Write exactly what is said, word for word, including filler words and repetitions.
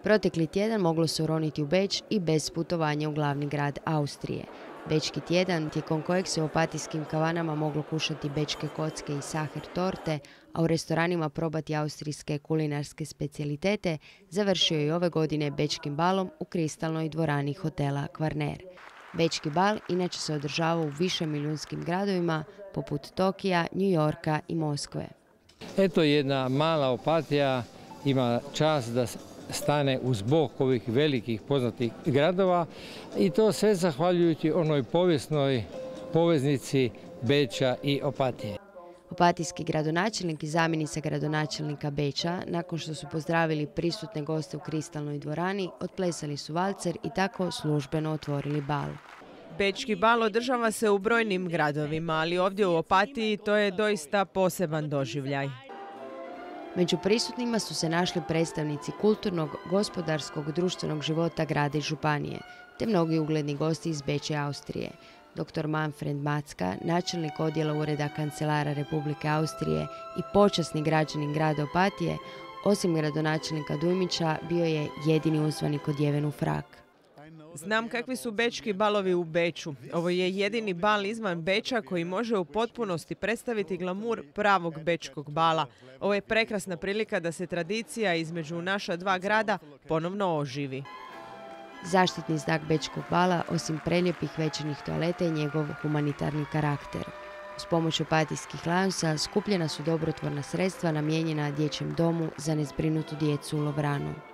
Protekli tjedan moglo se uroniti u Beč i bez putovanja u glavni grad Austrije. Bečki tjedan, tijekom kojeg se u opatijskim kavanama moglo kušati bečke kocke i saher torte, a u restoranima probati austrijske kulinarske specijalitete, završio je i ove godine bečkim balom u kristalnoj dvorani hotela Kvarner. Bečki bal inače se održava u višemilijunskim gradovima poput Tokija, New Yorka i Moskve. Eto, jedna mala Opatija ima čast da stane uz bok ovih velikih poznatih gradova i to sve zahvaljujući onoj povijesnoj poveznici Beča i Opatije. Opatijski gradonačelnik i zamjenica gradonačelnika Beča, nakon što su pozdravili prisutne goste u kristalnoj dvorani, otplesali su valcer i tako službeno otvorili bal. Bečki bal održava se u brojnim gradovima, ali ovdje u Opatiji to je doista poseban doživljaj. Među prisutnima su se našli predstavnici kulturnog, gospodarskog, društvenog života grada i županije, te mnogi ugledni gosti iz Beča i Austrije. doktor Manfred Macka, načelnik odjela Ureda kancelara Republike Austrije i počasni građanin grada Opatije, osim gradonačelnika Dujmića, bio je jedini uzvanik odjeven u frak. Znam kakvi su bečki balovi u Beču. Ovo je jedini bal izvan Beča koji može u potpunosti predstaviti glamur pravog bečkog bala. Ovo je prekrasna prilika da se tradicija između naša dva grada ponovno oživi. Zaštitni znak bečkog bala, osim prelijepih večernjih toaleta, je njegov humanitarni karakter. Uz pomoć opatijskih Lionsa skupljena su dobrotvorna sredstva namijenjena dječjem domu za nezbrinutu djecu u Lovranu.